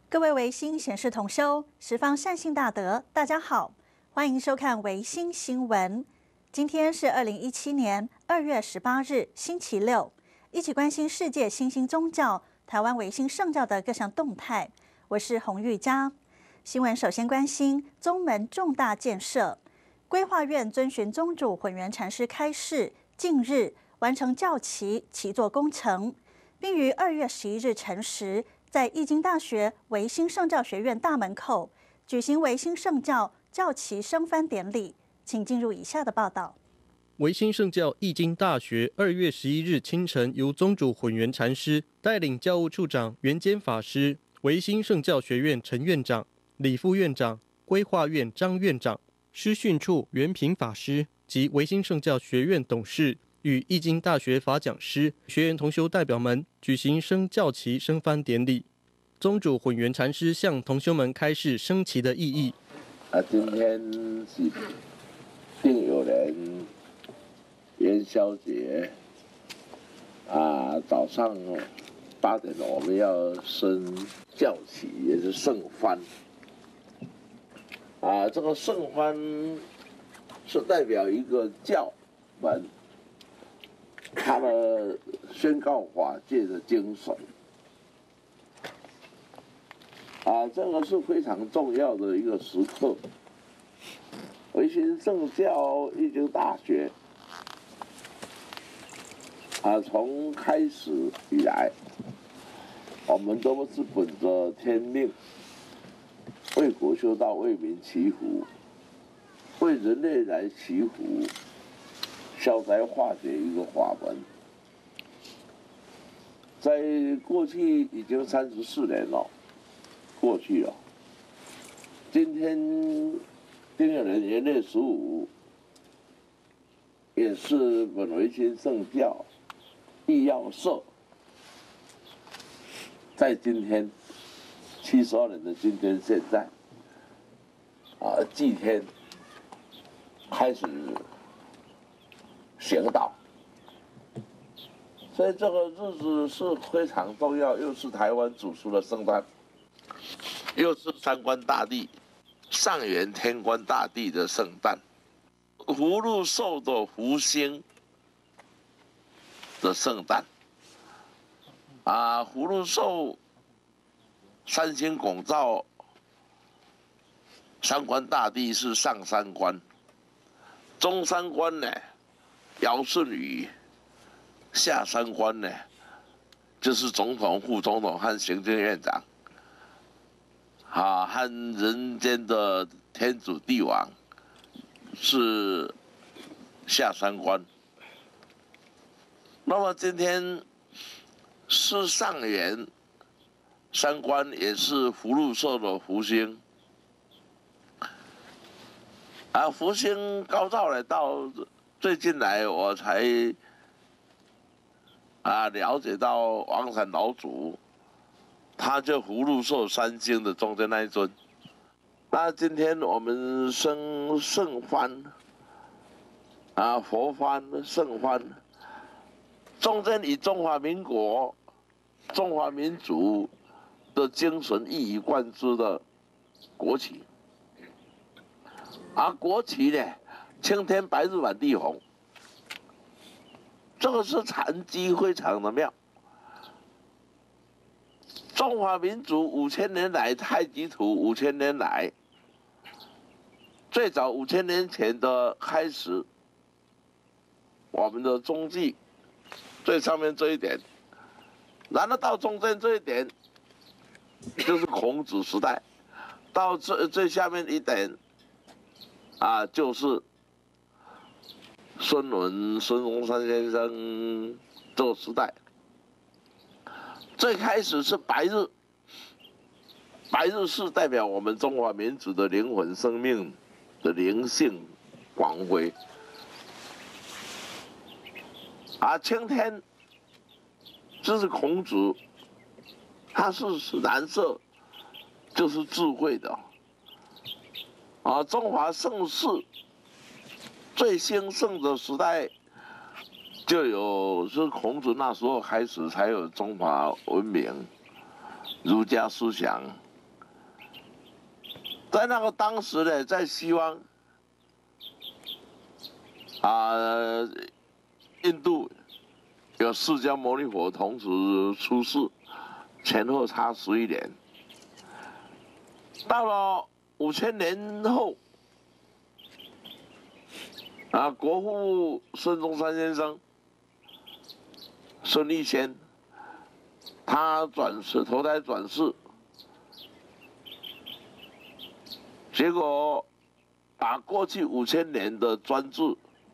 各位维新显示同修，十方善信大德，大家好，欢迎收看维新新闻。今天是2017年2月18日，星期六，一起关心世界新兴宗教、台湾维新圣教的各项动态。我是洪玉佳。新闻首先关心宗门重大建设，规划院遵循宗主混元禅师开示，近日完成教旗起座工程，并于2月11日辰时，在义经大学维新圣教学院大门口举行维新圣教教旗升幡典礼。请进入以下的报道。 维新圣教义经大学2月11日清晨，由宗主混元禅师带领教务处长圆坚法师、维新圣教学院陈院长、李副院长、规划院张院长、师训处袁平法师及维新圣教学院董事与义经大学法讲师、学员同修代表们举行升教旗升幡典礼。宗主混元禅师向同修们开示升旗的意义。 今天是定有人元宵节早上8点我们要升教旗，也是圣幡。这个圣幡是代表一个教门，他的宣告法界的精神。这个是非常重要的一个时刻。维新圣教义经大学从开始以来，我们都是本着天命，为国修道，为民祈福，为人类来祈福，消灾化解一个法门。在过去已经34年了，过去了。今天丁酉年元月15，也是本维新圣教义要社在今天72年的今天，现在祭天开始行道，所以这个日子是非常重要，又是台湾祖师的圣诞，又是三官大帝上元天官大帝的圣诞，福禄寿的福星的圣诞。福禄寿三星拱照，三官大帝是上三官，中三官呢尧舜禹，下三官呢就是总统、副总统和行政院长。和人间的天主帝王是下三官。那么今天是上元三官，也是福禄寿的福星。福星高照来到最近来，我才了解到王禅老祖。他就福禄寿三星的中间那一尊。那今天我们升圣幡，佛幡、圣幡，中间以中华民国、中华民族的精神一以贯之的国旗。国旗呢，青天白日满地红，这个是禅机非常的妙。中华民族5000年来，太极图5000年来，最早5000年前的开始，我们的踪迹最上面这一点，然后到中间这一点就是孔子时代，到最下面一点就是孙中山先生这个时代。最开始是白日，白日是代表我们中华民族的灵魂生命的灵性光辉。青天这是孔子，它是蓝色，就是智慧的。中华盛世最兴盛的时代，就有是孔子那时候开始才有中华文明、儒家思想在那个当时呢，在西方印度有释迦牟尼佛同时出世，前后差11年。到了5000年后，国父孙中山先生、孙逸仙，他投胎转世，结果把过去5000年的专制，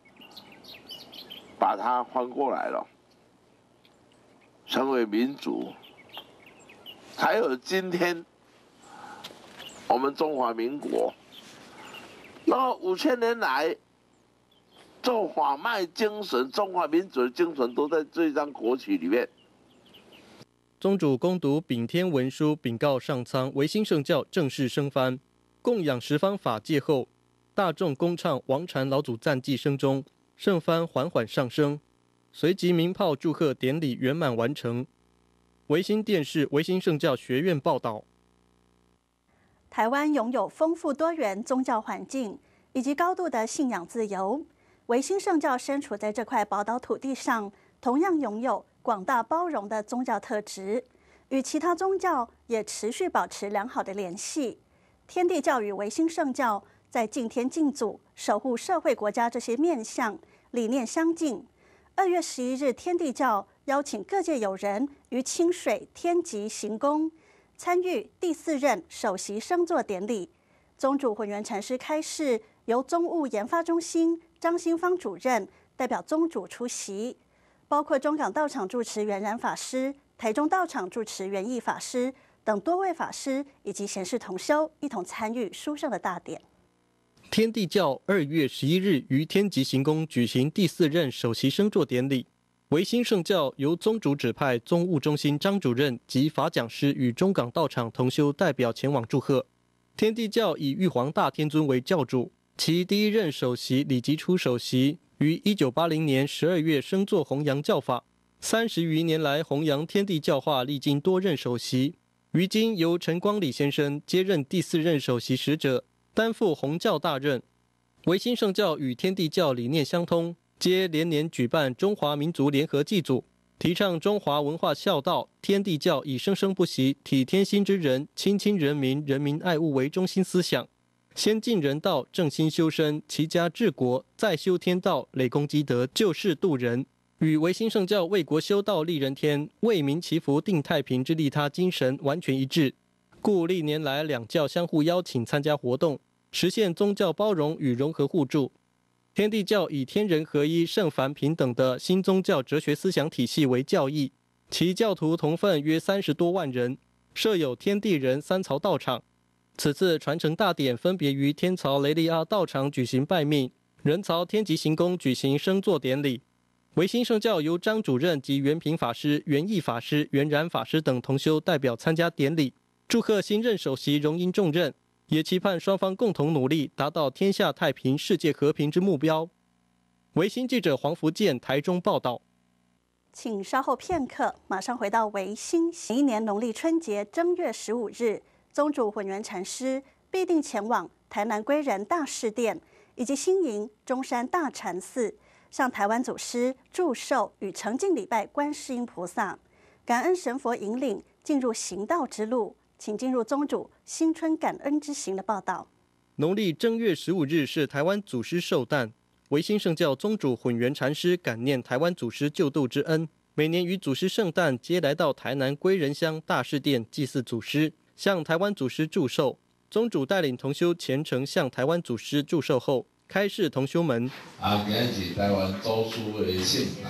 把它翻过来了，成为民主，才有今天我们中华民国。那5000年来，做法脉精神、中华民族的精神都在这张国旗里面。 宗主攻读秉天文书，禀告上苍，维新圣教正式升幡，供养十方法界后，大众恭唱王禅老祖赞祭声中，圣幡缓缓上升，随即鸣炮祝贺典礼圆满完成。维新电视维新圣教学院报道。 台湾拥有丰富多元宗教环境以及高度的信仰自由。维新圣教身处在这块宝岛土地上，同样拥有广大包容的宗教特质，与其他宗教也持续保持良好的联系。天地教与维新圣教在敬天敬祖、守护社会国家这些面向理念相近。2月11日，天地教邀请各界友人于清水天极行宫参与第4任首席升座典礼。宗主混元禅师开示，由宗务研发中心张新芳主任代表宗主出席，包括中港道场住持圆然法师、台中道场住持圆义法师等多位法师以及贤士同修一同参与殊胜的大典。 天地教2月11日于天极行宫举行第4任首席升座典礼。维新圣教由宗主指派宗务中心张主任及法讲师与中港道场同修代表前往祝贺。天地教以玉皇大天尊为教主，其第1任首席李吉初首席于1980年12月升座弘扬教法，30余年来弘扬天地教化，历经多任首席。于今由陈光礼先生接任第4任首席使者，担负弘教大任。维新圣教与天地教理念相通，皆连年举办中华民族联合祭祖，提倡中华文化孝道。天地教以生生不息、体天心之人、亲亲人民、人民爱物为中心思想，先进人道，正心修身，齐家治国，再修天道，累功积德，救世度人。与维新圣教为国修道利人天、为民祈福定太平之利他精神完全一致，故历年来两教相互邀请参加活动，实现宗教包容与融合互助。天地教以天人合一、圣凡平等的新宗教哲学思想体系为教义，其教徒同分约30多万人，设有天地人3曹道场。此次传承大典分别于天曹雷利阿道场举行拜命，人曹天极行宫举行升座典礼。维新圣教由张主任及圆平法师、圆义法师、圆然法师等同修代表参加典礼，祝贺新任首席荣膺重任，也期盼双方共同努力，达到天下太平、世界和平之目标。维新记者黄福建台中报道。 请稍后片刻，马上回到维新。每一年农历春节正月15日，宗主混元禅师必定前往台南归仁大士殿以及新营中山大禅寺，向台湾祖师祝寿与诚敬礼拜观世音菩萨，感恩神佛引领进入行道之路。请进入宗主新春感恩之行的报道。 农历正月15日是台湾祖师寿诞，维新圣教宗主混元禅师感念台湾祖师救度之恩，每年于祖师圣诞皆来到台南归仁乡大士殿祭祀祖师，向台湾祖师祝寿。宗主带领同修虔诚向台湾祖师祝寿后，开示同修们： 今日是台湾祖师的圣诞，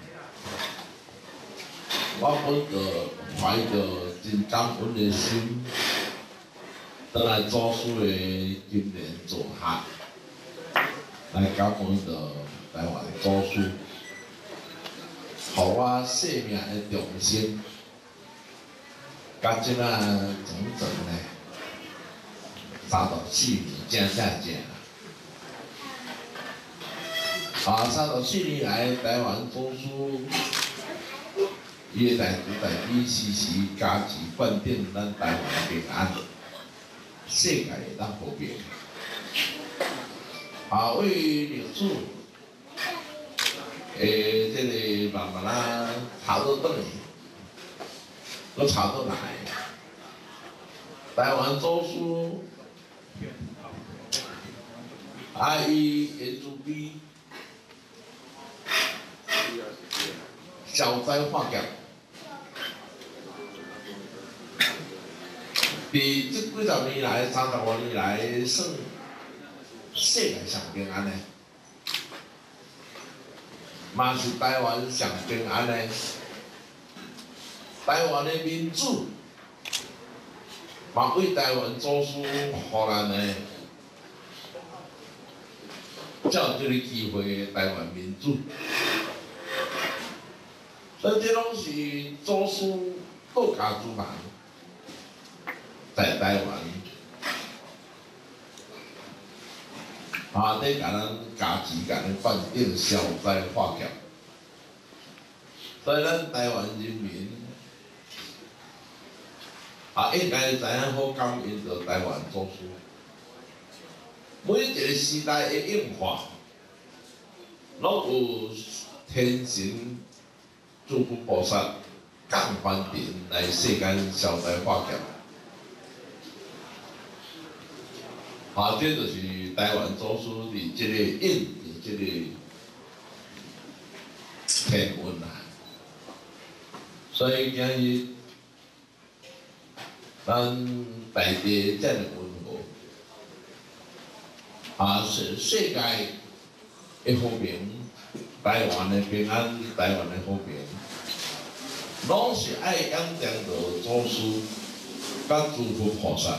我本着怀着真感恩的心，倒来祖师的今年做客，来感恩着台湾的祖师，予我生命的重生，甲即仔整整呢34年，正。34年来，台湾祖师伊的代志时时加持灌顶咱台湾平安。 世界会当和平。为历史，这个慢慢啊查倒转去，搁查倒来。台湾祖师伊原住民消灾化解。伫即几十年来、30多年来，算世界上平安的，嘛是台湾上平安的。台湾的民主，嘛为台湾祖师予咱的，才有这个机会台湾民主。所以这拢是祖师国家之人。在台湾，在甲咱家己甲咱反映消灾化解，所以咱台湾人民应该知影好感恩着台湾祖师。每一个时代的演化，拢有天神、诸佛菩萨降凡尘来世间消灾化解。这就是台湾祖师伫即个应伫即个天运啦。所以今日咱大地遮尔温和，世界的和平，台湾的平安，台湾的和平，拢是爱仰仗着祖师甲诸佛菩萨。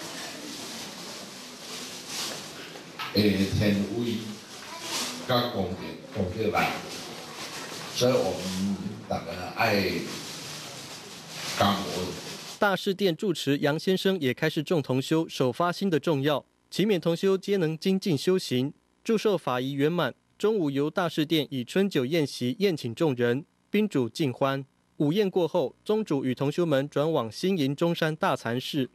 天威甲功德来，所以我们大家爱感恩。 大士殿住持杨先生也开始众同修首发心的重要，祈勉同修皆能精进修行，祝寿法仪圆满。中午由大士殿以春酒宴席宴请众人，宾主尽欢。午宴过后，宗主与同修们转往新营中山大禅寺。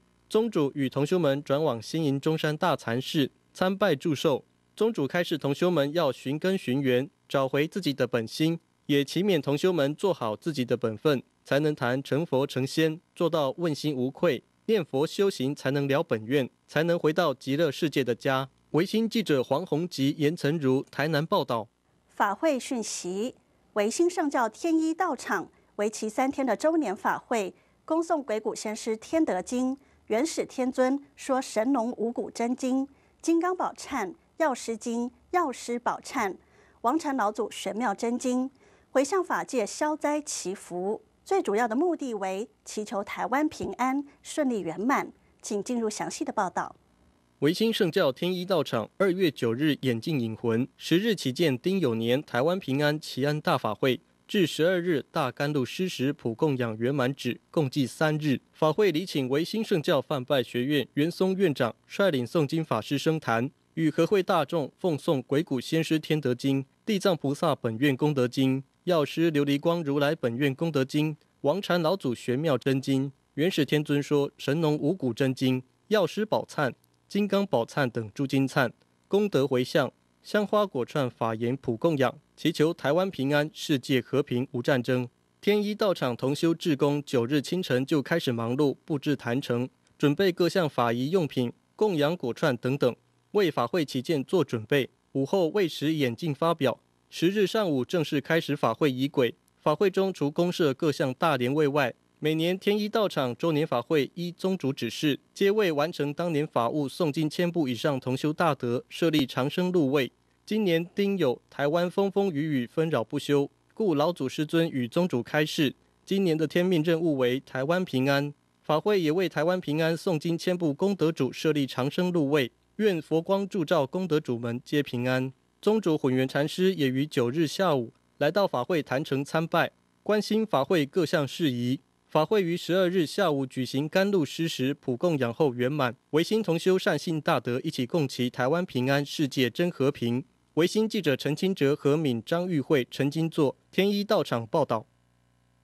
参拜祝寿，宗主开示同修们要寻根寻源，找回自己的本心，也祈勉同修们做好自己的本分，才能谈成佛成仙，做到问心无愧。念佛修行才能了本愿，才能回到极乐世界的家。维新记者黄宏吉、严岑如台南报道。 法会讯息：维新圣教天一道场为期3天的周年法会，恭诵鬼谷先师天德经、元始天尊说神农五谷真经、金刚宝忏、药师经、药师宝忏、王禅老祖玄妙真经，回向法界消灾祈福。最主要的目的为祈求台湾平安顺利圆满。请进入详细的报道。 维新圣教天一道场2月9日演进引魂，10日起见丁酉年台湾平安祈安大法会，至12日大甘露施食普供养圆满止，共计3日。法会礼请维新圣教范拜学院袁松院长率领诵经法师升坛，与和会大众奉诵鬼谷先师天德经、地藏菩萨本愿功德经、药师琉璃光如来本愿功德经、王禅老祖玄妙真经、元始天尊说神农五谷真经、药师宝忏、金刚宝忏等诸经忏，功德回向，香花果串法言普供养，祈求台湾平安，世界和平无战争。天一道场同修志工9日清晨就开始忙碌布置坛城，准备各项法仪用品、供养果串等等，为法会期间做准备。午后为时演进发表，10日上午正式开始法会仪轨。法会中除公设各项大莲位外，每年天一道场周年法会依宗主指示，皆为完成当年法务诵经1000部以上同修大德，设立长生路位。今年丁酉，台湾风风雨雨纷扰不休，故老祖师尊与宗主开示，今年的天命任务为台湾平安。法会也为台湾平安诵经1000部功德主设立长生路位，愿佛光祝照功德主们皆平安。宗主混元禅师也于9日下午来到法会坛城参拜，关心法会各项事宜。法会于12日下午举行甘露施食普供养后圆满，维新同修善信大德一起共祈台湾平安，世界真和平。维新记者陈清哲、何敏、张玉慧、陈金作天一道场报道。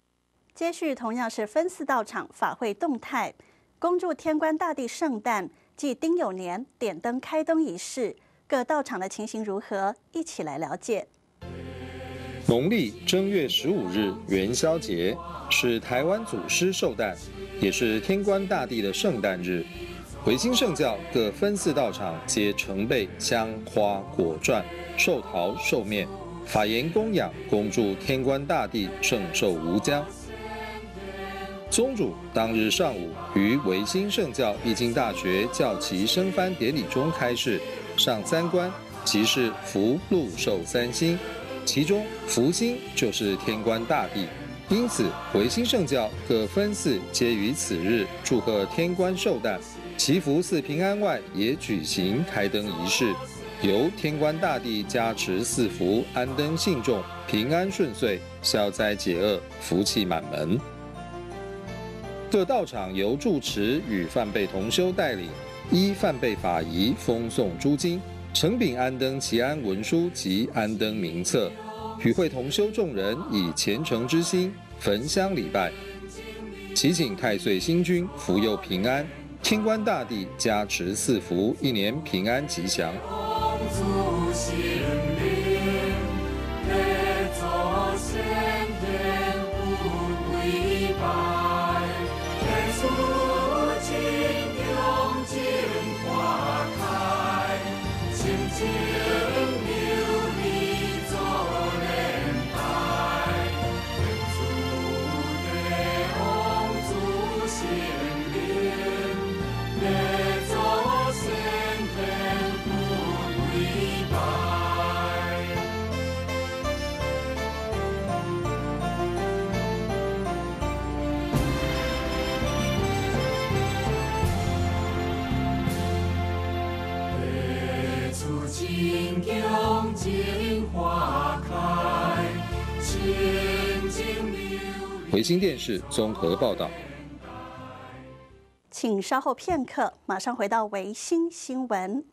接续同样是分寺道场法会动态，恭祝天官大帝圣诞， 暨丁酉年点灯开灯仪式，各道场的情形如何？一起来了解。 农历正月15日元宵节是台湾祖师寿诞，也是天官大帝的圣诞日。维新圣教各分寺道场皆呈备香花果馔、寿桃寿面，法言供养，恭祝天官大帝圣寿无疆。宗主当日上午于维新圣教义经大学教旗升幡典礼中开示，上三官即是福禄寿三星，其中福星就是天官大帝，因此维新圣教各分寺皆于此日祝贺天官寿诞。祈福寺平安外，也举行开灯仪式，由天官大帝加持赐福，安灯信众平安顺遂，消灾解厄，福气满门。各道场由住持与梵呗同修带领，依梵呗法仪封诵诸经，呈禀安灯祈安文书及安灯名册，与会同修众人以虔诚之心焚香礼拜，祈请太岁星君福佑平安，天官大帝加持赐福，一年平安吉祥。维新电视综合报道。 请稍后片刻，马上回到维新新闻。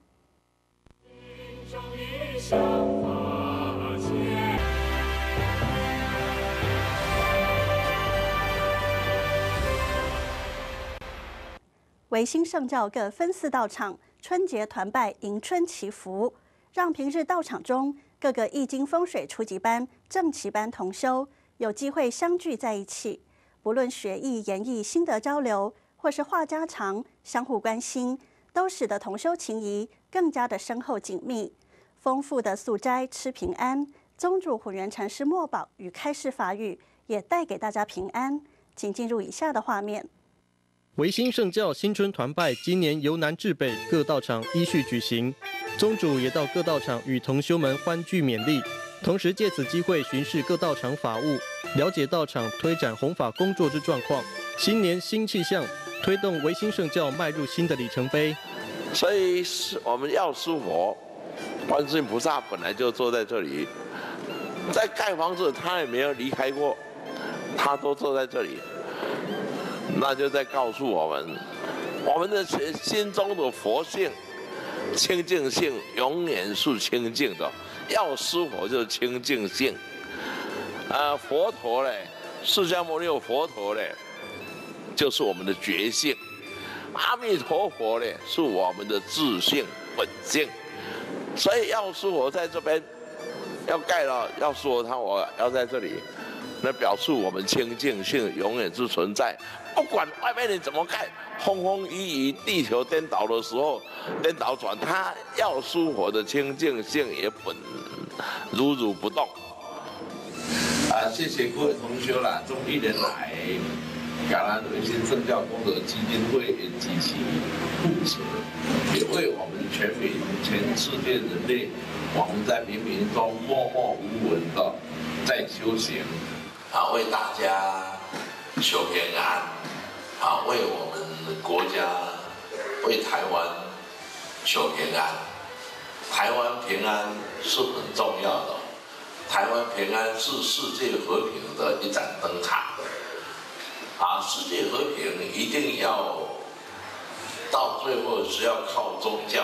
维新圣教各分寺道场春节团拜迎春祈福，让平日道场中各个易经风水初级班、正期班同修有机会相聚在一起，不论学艺、研艺、心得交流，或是话家常、相互关心，都使得同修情谊更加的深厚紧密。丰富的素斋吃平安，宗主混元禅师墨宝与开示法语也带给大家平安。请进入以下的画面。 维新圣教新春团拜今年由南至北各道场依序举行，宗主也到各道场与同修们欢聚勉励，同时借此机会巡视各道场法务，了解道场推展弘法工作之状况。新年新气象，推动维新圣教迈入新的里程碑。 所以我们药师佛、观世音菩萨本来就坐在这里，在盖房子他也没有离开过，他都坐在这里，那就在告诉我们，我们的心中的佛性、清净性永远是清净的。药师佛就是清净性，佛陀嘞，释迦牟尼佛陀嘞，就是我们的觉性。阿弥陀佛呢，是我们的自性本性，所以药师佛在这边要盖了，药师佛我要在这里，那表示我们清净性永远是存在，不管外面人怎么盖，风风雨雨，地球颠倒的时候颠倒转，它药师佛的清净性也本如如不动。谢谢各位同学啦，这么一年来。感恩维新圣教功德基金会及其护持，也为我们全世界人类，我们在冥冥中默默无闻的在修行，为大家求平安，为我们国家，为台湾求平安。台湾平安是很重要的，台湾平安是世界和平的一盏灯塔。世界和平一定要到最后是要靠宗教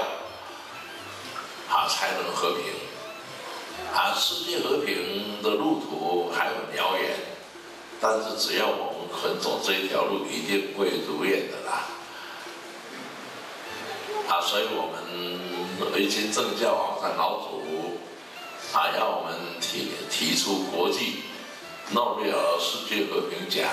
才能和平。世界和平的路途还很遥远，但是只要我们肯走这一条路，一定会如愿的啦。 所以我们维新政教网站老组要我们提出国际诺贝尔世界和平奖，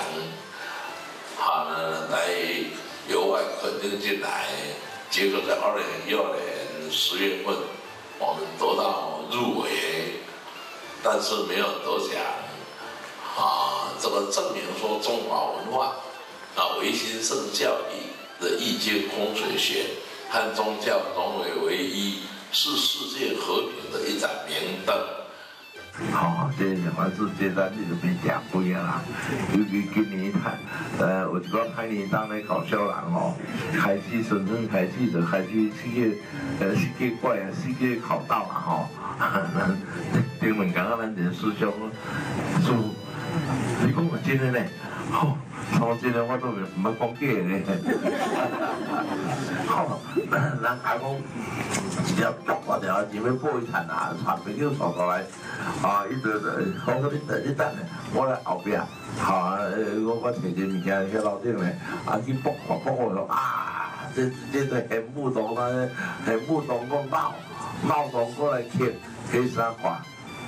来由外肯定进来。结果在2016年10月份，我们得到入围，但是没有得奖。这个证明说中华文化唯心圣教的易经风水学和宗教融为为一，是世界和平的一盏明灯。 这两个字接咱你就没讲过啦。尤其今年有一个海年当的搞笑人开始深圳开始就开始世界怪世界考到啦顶两天咱一个师兄说，你讲我真的呢？说真的我都唔捌讲假的。人家讲一条竹我条前面播一摊传朋友传过来，伊就讲你等下，我来后边，我摕一物件去楼顶咧，去卜看我说这个玄武洞啊，玄武洞讲闹洞过来捡，去啥看？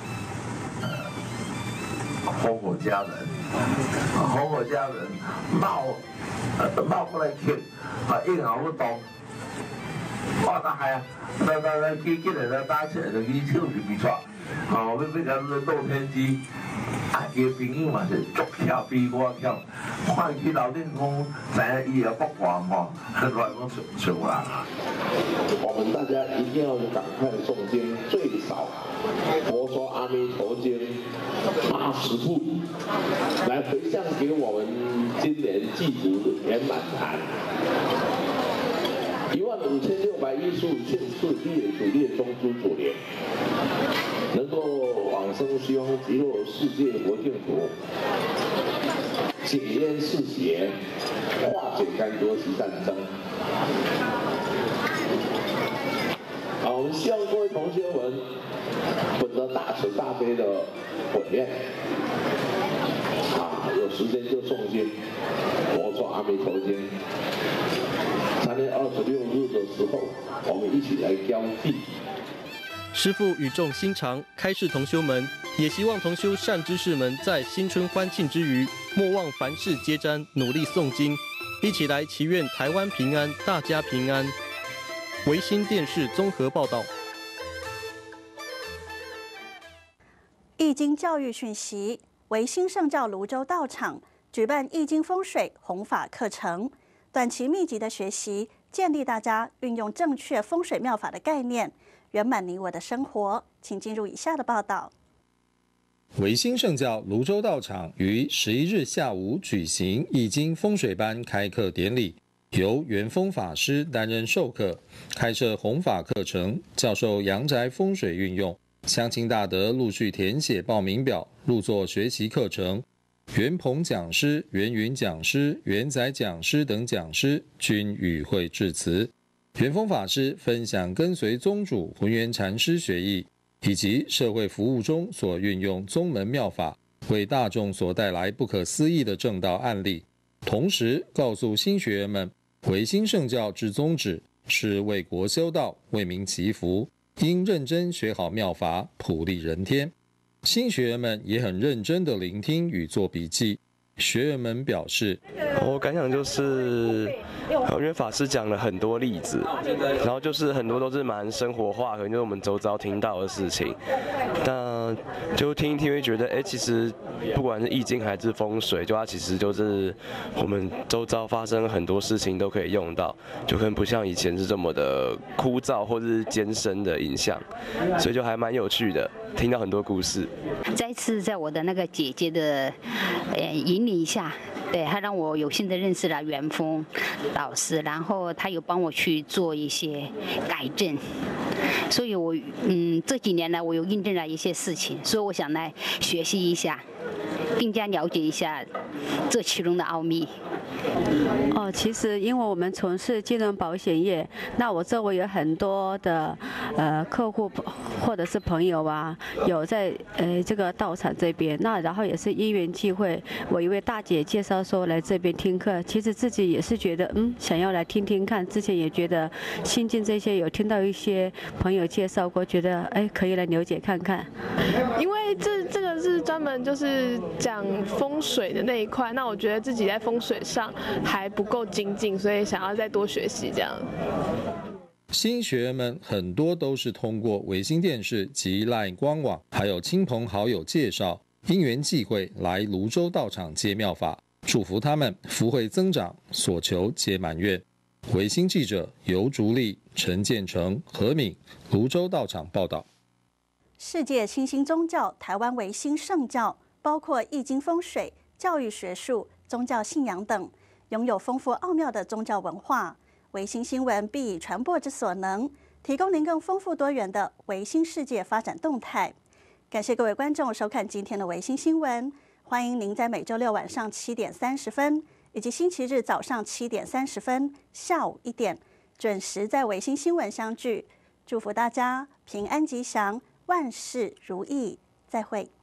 烽火家人，烽火家人闹过来捡，硬熬不动。我大海来记起来了，打起来就去手就比赛，要甲咱斗天机，伊个朋友嘛是足巧比我巧，看去楼顶讲，知影伊也卜卦嘛，乱讲出人。 我们大家一定要赶快诵经，最少佛说阿弥陀经80部，来回向给我们今年祭祖圆满坛。15615次列祖列中诸祖灵，能够往生西方极乐世界佛净土，解冤释邪，化解干戈及战争。我们希望各位同学们本着大慈大悲的本愿，有时间就诵经，佛说阿弥陀经。3月26日的时候，我们一起来交替。 师父语重心长，开示同修们，也希望同修善知识们在新春欢庆之余，莫忘凡事皆瞻，努力诵经，一起来祈愿台湾平安，大家平安。维新电视综合报道。 易经教育讯息：维新圣教泸州道场举办易经风水弘法课程，短期密集的学习，建立大家运用正确风水妙法的概念，圆满你我的生活。请进入以下的报道。 维新圣教泸州道场于11日下午举行易经风水班开课典礼，由元丰法师担任授课，开设弘法课程，教授阳宅风水运用。乡亲大德陆续填写报名表，入座学习课程。袁鹏讲师、袁云讲师、袁仔讲师等讲师均与会致辞。元丰法师分享跟随宗主浑元禅师学艺，以及社会服务中所运用宗门妙法，为大众所带来不可思议的正道案例。同时告诉新学员们，维新圣教之宗旨是为国修道，为民祈福，应认真学好妙法，普利人天。新学员们也很认真地聆听与做笔记。学员们表示， 我感想就是因为法师讲了很多例子，然后就是很多都是蛮生活化，可能就是我们周遭听到的事情。但就听一听会觉得，其实不管是易经还是风水，就它其实就是我们周遭发生很多事情都可以用到，就可能不像以前是这么的枯燥或是艰深的影响，所以就还蛮有趣的，听到很多故事。 再次在我的那个姐姐的引领下，对，她让我有幸的认识了元丰老师，然后他有帮我去做一些改正，所以我这几年来我有印证了一些事情，所以我想来学习一下。 更加了解一下这其中的奥秘。 其实因为我们从事金融保险业，那我周围有很多的客户或者是朋友啊，有在这个道场这边，那然后也是因缘际会，我一位大姐介绍说来这边听课，其实自己也是觉得想要来听听看，之前也觉得新进这些有听到一些朋友介绍过，觉得可以来了解看看。 因为这个是专门就是讲风水的那一块，那我觉得自己在风水上还不够精进，所以想要再多学习这样。 新学员们很多都是通过卫星电视及 LINE 官网，还有亲朋好友介绍，因缘际会来泸州道场接妙法，祝福他们福慧增长，所求皆满愿。卫星记者尤竹丽、陈建成、何敏，泸州道场报道。 世界新兴宗教台湾维新圣教，包括易经风水、教育学术、宗教信仰等，拥有丰富奥妙的宗教文化。维新新闻必以传播之所能，提供您更丰富多元的维新世界发展动态。感谢各位观众收看今天的维新新闻，欢迎您在每周六晚上7点30分，以及星期日早上7点30分、下午1点准时在维新新闻相聚。祝福大家平安吉祥，万事如意，再会。